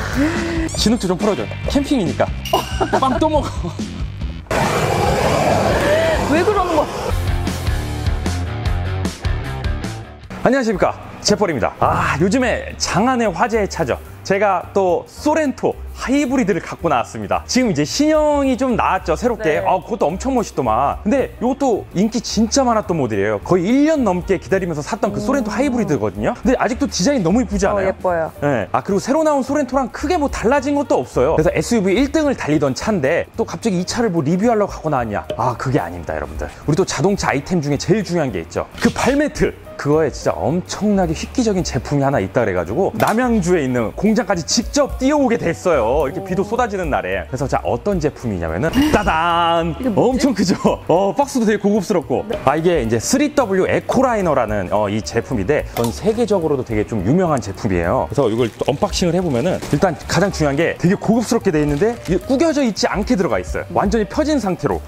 진흙 좀 풀어줘. 캠핑이니까. 빵 또 먹어. 왜 그러는 거야? 안녕하십니까, 제펄입니다. 요즘에 장안의 화제에 차죠. 제가 또 소렌토 하이브리드를 갖고 나왔습니다. 지금 이제 신형이 좀 나왔죠, 새롭게. 네. 그것도 엄청 멋있더만. 근데 이것도 인기 진짜 많았던 모델이에요. 거의 1년 넘게 기다리면서 샀던 그 소렌토 하이브리드거든요. 근데 아직도 디자인 너무 이쁘지 않아요? 예뻐요. 네. 그리고 새로 나온 소렌토랑 크게 뭐 달라진 것도 없어요. 그래서 SUV 1등을 달리던 차인데 또 갑자기 이 차를 뭐 리뷰하려고 갖고 나왔냐? 그게 아닙니다, 여러분들. 우리 또 자동차 아이템 중에 제일 중요한 게 있죠. 그 발매트. 그거에 진짜 엄청나게 획기적인 제품이 하나 있다 그래가지고 남양주에 있는 공장까지 직접 뛰어오게 됐어요. 이렇게 비도 쏟아지는 날에. 그래서 자, 어떤 제품이냐면은 따단! 엄청 크죠? 박스도 되게 고급스럽고. 이게 이제 3W 에코라이너라는 이 제품인데 전 세계적으로도 되게 좀 유명한 제품이에요. 그래서 이걸 언박싱을 해보면은 일단 가장 중요한 게 되게 고급스럽게 돼 있는데 이게 구겨져 있지 않게 들어가 있어요. 완전히 펴진 상태로.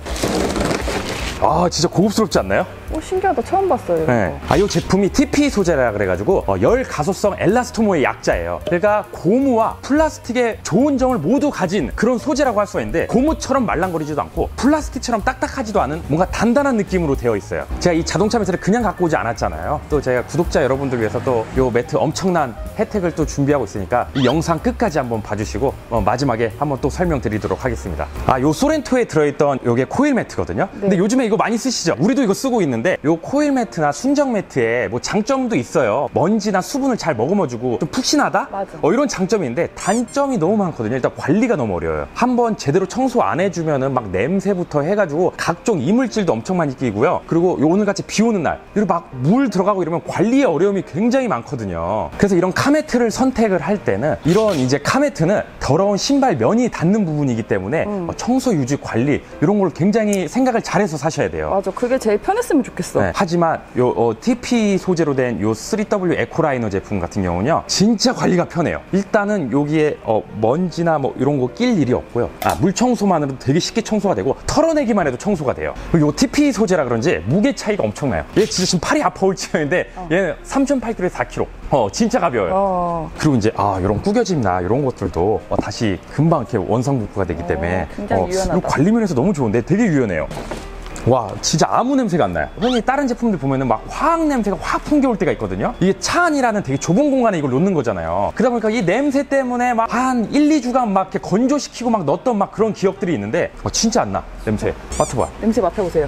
진짜 고급스럽지 않나요? 신기하다. 처음 봤어요. 네. 이 제품이 TP 소재라 그래가지고 열 가소성 엘라스토모의 약자예요. 그러니까 고무와 플라스틱의 좋은 점을 모두 가진 그런 소재라고 할 수가 있는데 고무처럼 말랑거리지도 않고 플라스틱처럼 딱딱하지도 않은 뭔가 단단한 느낌으로 되어 있어요. 제가 이 자동차 매트를 그냥 갖고 오지 않았잖아요. 또 제가 구독자 여러분들 위해서 또 이 매트 엄청난 혜택을 또 준비하고 있으니까 이 영상 끝까지 한번 봐주시고 마지막에 한번 또 설명드리도록 하겠습니다. 요 소렌토에 들어있던 요게 코일 매트거든요. 네. 근데 요즘에 이거 많이 쓰시죠? 우리도 이거 쓰고 있는데 요 코일 매트나 순정 매트에 뭐 장점도 있어요. 먼지나 수분을 잘 머금어주고 좀 푹신하다? 맞아. 이런 장점이 있는데 단점이 너무 많거든요. 일단 관리가 너무 어려워요. 한번 제대로 청소 안 해주면은 막 냄새부터 해가지고 각종 이물질도 엄청 많이 끼고요. 그리고 오늘같이 비 오는 날 이렇게 막 물 들어가고 이러면 관리의 어려움이 굉장히 많거든요. 그래서 이런 카매트를 선택을 할 때는 이런 이제 카매트는 더러운 신발 면이 닿는 부분이기 때문에 청소 유지 관리 이런 걸 굉장히 생각을 잘해서 사셔야 돼요. 맞아. 그게 제일 편했으면 좋겠어. 네, 하지만 요 TP 소재로 된 요 3W 에코라이너 제품 같은 경우는요 진짜 관리가 편해요. 일단은 여기에 먼지나 뭐 이런 거 낄 일이 없고요. 물 청소만으로도 되게 쉽게 청소가 되고 털어내기만 해도 청소가 돼요. 그리고 요 TP 소재라 그런지 무게 차이가 엄청나요. 얘 진짜 지금 팔이 아파올 지경인데 얘는 3.8kg에 4kg. 진짜 가벼워요. 그리고 이제 이런 구겨짐이나 이런 것들도 다시 금방 이렇게 원상복구가 되기 때문에 굉장히 유연하다. 요 관리 면에서 너무 좋은데 되게 유연해요. 와, 진짜 아무 냄새가 안 나요. 흔히 다른 제품들 보면은 막 화학 냄새가 확 풍겨올 때가 있거든요. 이게 차 안이라는 되게 좁은 공간에 이걸 놓는 거잖아요. 그러다 보니까 이 냄새 때문에 막 한 1, 2주간 막 이렇게 건조시키고 막 넣었던 막 그런 기억들이 있는데 진짜 안 나, 냄새. 맡아봐. 냄새 맡아보세요.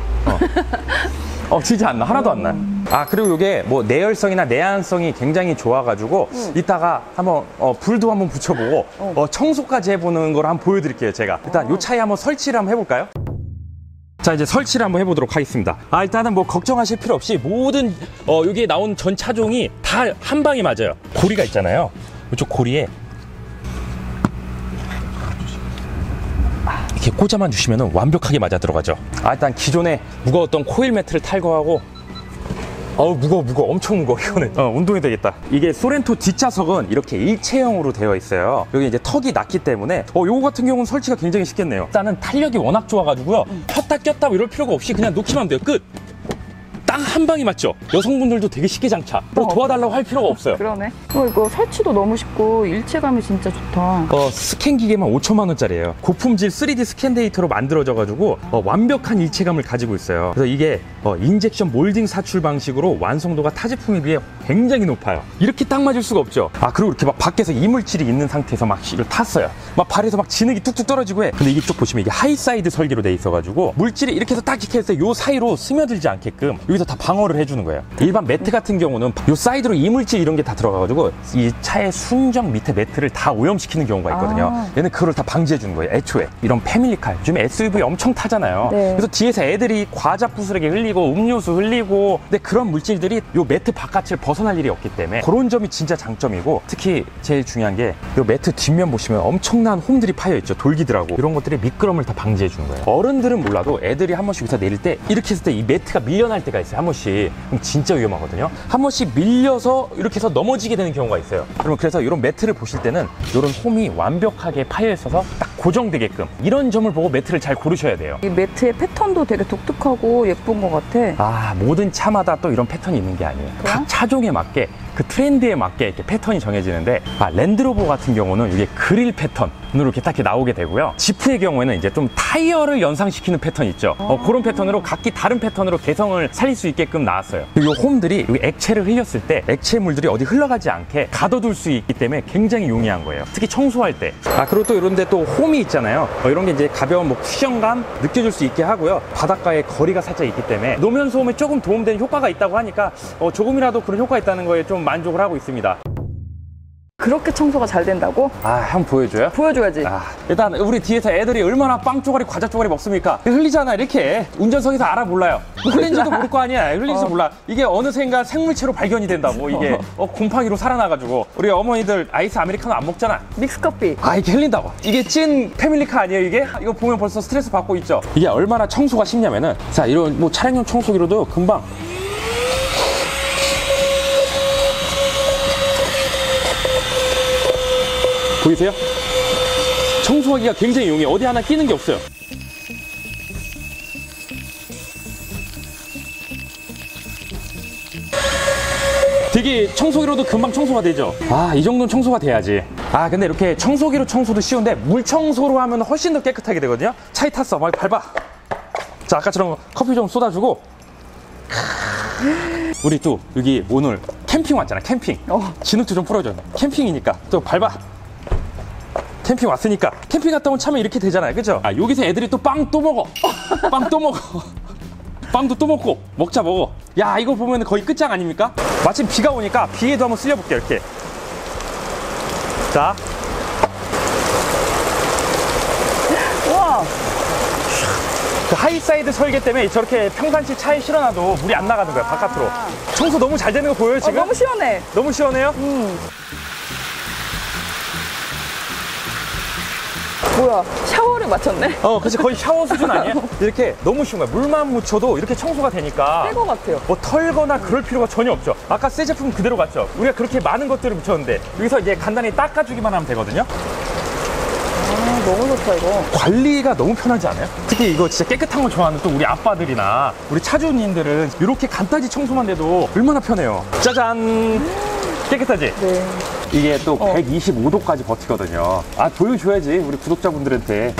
진짜 안 나. 하나도 안 나요. 그리고 이게 뭐 내열성이나 내한성이 굉장히 좋아가지고 이따가 한번 불도 한번 붙여보고 청소까지 해보는 걸 한번 보여드릴게요, 제가. 일단 이 차에 한번 설치를 한번 해볼까요? 자, 이제 설치를 한번 해보도록 하겠습니다. 일단은 뭐 걱정하실 필요 없이 모든 여기에 나온 전 차종이 다 한 방에 맞아요. 고리가 있잖아요. 이쪽 고리에 이렇게 꽂아만 주시면 완벽하게 맞아 들어가죠. 일단 기존에 무거웠던 코일 매트를 탈거하고 무거워. 엄청 무거워, 이거는. 운동이 되겠다. 이게 소렌토 뒷좌석은 이렇게 일체형으로 되어 있어요. 여기 이제 턱이 낮기 때문에, 요거 같은 경우는 설치가 굉장히 쉽겠네요. 일단은 탄력이 워낙 좋아가지고요. 폈다 꼈다 이럴 필요가 없이 그냥 놓기만 하면 돼요. 끝! 딱 한 방이 맞죠? 여성분들도 되게 쉽게 장착. 뭐 도와달라고 할 필요가 없어요. 그러네. 이거 설치도 너무 쉽고 일체감이 진짜 좋다. 스캔 기계만 5천만 원짜리예요. 고품질 3D 스캔 데이터로 만들어져가지고 완벽한 일체감을 가지고 있어요. 그래서 이게 인젝션 몰딩 사출 방식으로 완성도가 타 제품에 비해 굉장히 높아요. 이렇게 딱 맞을 수가 없죠. 그리고 이렇게 막 밖에서 이물질이 있는 상태에서 막 이걸 탔어요. 막 발에서 막 진흙이 뚝뚝 떨어지고 해. 근데 이게 쪽 보시면 이게 하이사이드 설계로 돼 있어가지고 물질이 이렇게 해서 딱 이렇게 해서 요 사이로 스며들지 않게끔 여기서 다 방어를 해주는 거예요. 일반 매트 같은 경우는 요 사이드로 이물질 이런 게 다 들어가가지고 이 차의 순정 밑에 매트를 다 오염시키는 경우가 있거든요. 얘는 그걸 다 방지해 주는 거예요. 애초에. 이런 패밀리카, 요즘 SUV 엄청 타잖아요. 네. 그래서 뒤에서 애들이 과자 부스러기 흘리고 음료수 흘리고, 근데 그런 물질들이 요 매트 바깥을 벗어날 일이 없기 때문에 그런 점이 진짜 장점이고, 특히 제일 중요한 게 요 매트 뒷면 보시면 엄청난 홈들이 파여 있죠. 돌기들하고 이런 것들이 미끄럼을 다 방지해 주는 거예요. 어른들은 몰라도 애들이 한 번씩 여기서 내릴 때 이렇게 했을 때 이 매트가 밀려날 때가 있어요. 한 번씩. 그럼 진짜 위험하거든요. 한 번씩 밀려서 이렇게 해서 넘어지게 되는 경우가 있어요. 그러면 그래서 이런 매트를 보실 때는 이런 홈이 완벽하게 파여 있어서 딱 고정되게끔 이런 점을 보고 매트를 잘 고르셔야 돼요. 이 매트의 패턴도 되게 독특하고 예쁜 것 같아. 모든 차마다 또 이런 패턴이 있는 게 아니에요. 그래요? 각 차종에 맞게 그 트렌드에 맞게 이렇게 패턴이 정해지는데 랜드로버 같은 경우는 이게 그릴 패턴으로 이렇게 딱 이렇게 나오게 되고요. 지프의 경우에는 이제 좀 타이어를 연상시키는 패턴 있죠. 그런 패턴으로 각기 다른 패턴으로 개성을 살릴 수 있게끔 나왔어요. 그리고 이 홈들이 여기 액체를 흘렸을 때 액체물들이 어디 흘러가지 않게 가둬둘 수 있기 때문에 굉장히 용이한 거예요. 특히 청소할 때. 그리고 또 이런 데 또 홈이 있잖아요. 이런 게 이제 가벼운 뭐 쿠션감 느껴질 수 있게 하고요. 바닥과의 거리가 살짝 있기 때문에 노면 소음에 조금 도움되는 효과가 있다고 하니까 조금이라도 그런 효과가 있다는 거에 좀 만족을 하고 있습니다. 그렇게 청소가 잘 된다고? 한번 보여줘요? 보여줘야지. 일단 우리 뒤에서 애들이 얼마나 빵 쪼가리 과자 쪼가리 먹습니까? 흘리잖아 이렇게. 운전석에서 몰라요. 흘린지도 모를 거 아니야. 흘린지도 몰라. 이게 어느샌가 생물체로 발견이 된다고. 이게 곰팡이로 살아나가지고. 우리 어머니들 아이스 아메리카노 안 먹잖아. 믹스커피. 이게 흘린다고. 이게 찐 패밀리카 아니에요 이게? 이거 보면 벌써 스트레스 받고 있죠. 이게 얼마나 청소가 쉽냐면은 자 이런 뭐 차량용 청소기로도 금방 보이세요? 청소하기가 굉장히 용이해요. 어디 하나 끼는 게 없어요. 되게 청소기로도 금방 청소가 되죠. 이 정도는 청소가 돼야지. 근데 이렇게 청소기로 청소도 쉬운데 물 청소로 하면 훨씬 더 깨끗하게 되거든요. 차에 탔어. 막 밟아. 자, 아까처럼 커피 좀 쏟아주고. 우리 또 여기 오늘 캠핑 왔잖아. 캠핑. 진흙도 좀 풀어줘. 캠핑이니까 또 밟아. 캠핑 왔으니까 캠핑 갔다 온 차면 이렇게 되잖아요. 그죠? 여기서 애들이 또 빵 또 먹어. 빵 또 먹어. 빵도 또 먹고 먹어. 야, 이거 보면 거의 끝장 아닙니까? 마침 비가 오니까 비에도 한번 쓸려볼게요. 이렇게. 자. 우와. 그 하이사이드 설계 때문에 저렇게 평상시 차에 실어놔도 물이 안 나가는 거야. 바깥으로. 청소 너무 잘 되는 거 보여요 지금? 너무 시원해. 너무 시원해요? 뭐야, 샤워를 마쳤네? 그치, 거의 샤워 수준 아니야? 이렇게 너무 쉬운 거야. 물만 묻혀도 이렇게 청소가 되니까. 새 것 같아요. 뭐 털거나 그럴 필요가 전혀 없죠. 아까 새 제품 그대로 갔죠? 우리가 그렇게 많은 것들을 묻혔는데 여기서 이제 간단히 닦아주기만 하면 되거든요. 너무 좋다 이거. 관리가 너무 편하지 않아요? 특히 이거 진짜 깨끗한 거 좋아하는 또 우리 아빠들이나 우리 차주님들은 이렇게 간단히 청소만 돼도 얼마나 편해요. 짜잔! 깨끗하지? 네. 이게 또 125도까지 버티거든요. 보여줘야지 우리 구독자분들한테.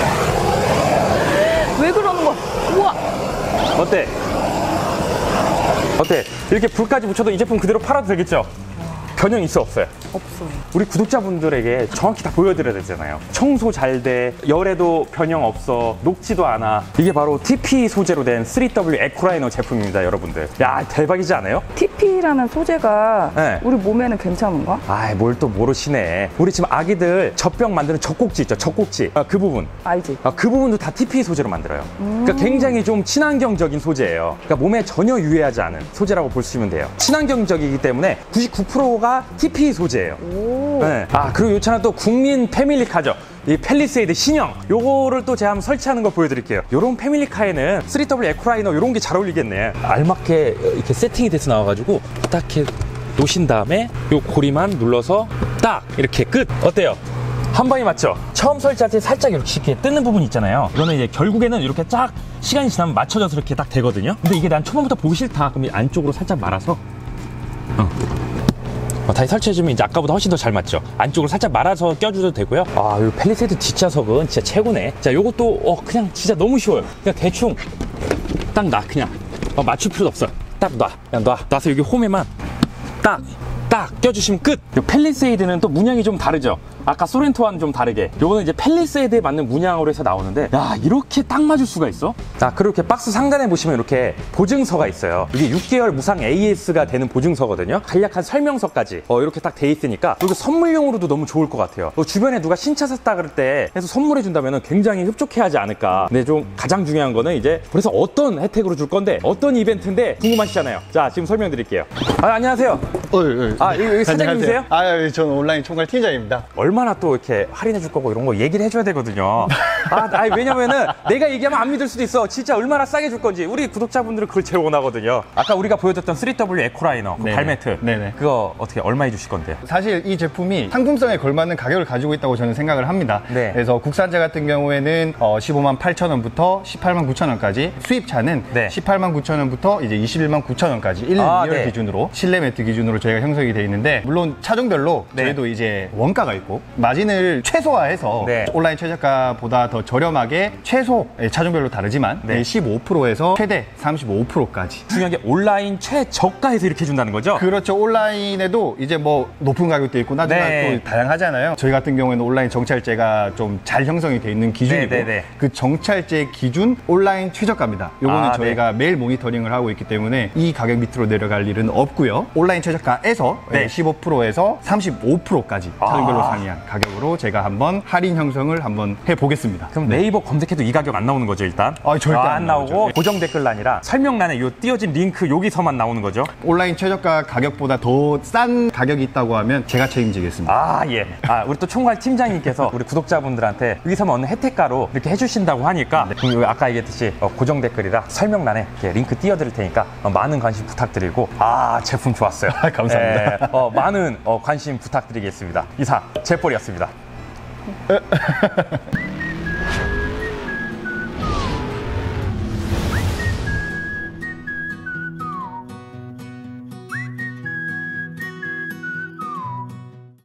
왜 그러는 거야? 우와. 어때? 이렇게 불까지 붙여도 이 제품 그대로 팔아도 되겠죠? 변형 있어 없어요? 없어요. 우리 구독자분들에게 정확히 다 보여드려야 되잖아요. 청소 잘 돼, 열에도 변형 없어, 녹지도 않아. 이게 바로 TP 소재로 된 3W 에코라이너 제품입니다, 여러분들. 야, 대박이지 않아요? TP라는 소재가 네. 우리 몸에는 괜찮은가? 뭘 또 모르시네. 우리 지금 아기들 젖병 만드는 젖꼭지 있죠, 젖꼭지. 그 부분. 알지? 그 부분도 다 TP 소재로 만들어요. 그러니까 굉장히 좀 친환경적인 소재예요. 그러니까 몸에 전혀 유해하지 않은 소재라고 보시면 돼요. 친환경적이기 때문에 99%가 TP 소재예요. 네. 그리고 이 차는 또 국민 패밀리카죠. 이 팰리세이드 신형, 요거를 또 제가 한번 설치하는 거 보여드릴게요. 요런 패밀리카에는 3W 에코라이너 요런 게 잘 어울리겠네. 알맞게 이렇게 세팅이 돼서 나와가지고 딱 이렇게 놓으신 다음에 요 고리만 눌러서 딱 이렇게 끝. 어때요? 한 방에 맞죠? 처음 설치할 때 살짝 이렇게 뜯는 부분 있잖아요. 이거는 이제 결국에는 이렇게 쫙 시간이 지나면 맞춰져서 이렇게 딱 되거든요. 근데 이게 난 초반부터 보기 싫다. 그럼 이 안쪽으로 살짝 말아서 다시 설치해주면 이제 아까보다 훨씬 더 잘 맞죠? 안쪽으로 살짝 말아서 껴줘도 되고요. 이 팰리세이드 뒷좌석은 진짜 최고네. 자, 요것도 그냥 진짜 너무 쉬워요. 그냥 대충 딱 놔. 그냥 맞출 필요도 없어. 딱 놔. 그냥 놔서 여기 홈에만 딱 껴주시면 끝. 요 팰리세이드는 또 문양이 좀 다르죠? 아까 소렌토와는 좀 다르게 요거는 이제 팰리세이드에 맞는 문양으로 해서 나오는데, 야, 이렇게 딱 맞을 수가 있어? 그리고 이렇게 박스 상단에 보시면 이렇게 보증서가 있어요. 이게 6개월 무상 AS가 되는 보증서거든요. 간략한 설명서까지 이렇게 딱 돼 있으니까 이거 선물용으로도 너무 좋을 것 같아요. 주변에 누가 신차 샀다 그럴 때 해서 선물해 준다면 굉장히 흡족해하지 않을까. 근데 좀 가장 중요한 거는 이제 그래서 어떤 혜택으로 줄 건데 어떤 이벤트인데 궁금하시잖아요. 자, 지금 설명드릴게요. 안녕하세요. 여기 사장님이세요? 저는 온라인 총괄 팀장입니다. 얼마나 또 이렇게 할인해 줄 거고 이런 거 얘기를 해줘야 되거든요. 왜냐면은 내가 얘기하면 안 믿을 수도 있어. 진짜 얼마나 싸게 줄 건지. 우리 구독자분들은 그걸 제일 원하거든요. 아까 우리가 보여줬던 3W 에코라이너, 그 네네. 발매트. 네네. 그거 어떻게 얼마 해주실 건데요? 사실 이 제품이 상품성에 걸맞는 가격을 가지고 있다고 저는 생각을 합니다. 네. 그래서 국산차 같은 경우에는 15만 8천 원부터 18만 9천 원까지, 수입차는 네. 18만 9천 원부터 이제 21만 9천 원까지 1, 2월 네. 기준으로 실내 매트 기준으로 저희가 형성이 되어 있는데, 물론 차종별로 네. 저희도 이제 원가가 있고 마진을 최소화해서 네. 온라인 최저가보다 더 저렴하게 최소 차종별로 다르지만 네. 15%에서 최대 35%까지. 중요한 게 온라인 최저가에서 이렇게 해준다는 거죠? 그렇죠. 온라인에도 이제 뭐 높은 가격도 있고 낮은 네. 가격도 다양하잖아요. 저희 같은 경우에는 온라인 정찰제가 좀 잘 형성이 돼 있는 기준이고, 네. 그 정찰제 기준 온라인 최저가입니다. 요거는 저희가 매일 모니터링을 하고 있기 때문에 이 가격 밑으로 내려갈 일은 없고요. 온라인 최저가에서 네. 15%에서 35%까지 차종별로 상이한 가격으로 제가 한번 할인 형성을 한번 해보겠습니다. 그럼 네이버 검색해도 이 가격 안 나오는 거죠, 일단? 절대 안 나오고 나오죠. 네. 고정 댓글란이라 설명란에 요 띄어진 링크 여기서만 나오는 거죠? 온라인 최저가 가격보다 더 싼 가격이 있다고 하면 제가 책임지겠습니다. 예. 우리 또 총괄 팀장님께서 우리 구독자분들한테 여기서만 얻는 혜택가로 이렇게 해주신다고 하니까 그럼 아까 얘기했듯이 고정 댓글이라 설명란에 이렇게 링크 띄워드릴 테니까 많은 관심 부탁드리고 제품 좋았어요. 감사합니다. 많은 관심 부탁드리겠습니다. 이상 제폴이었습니다.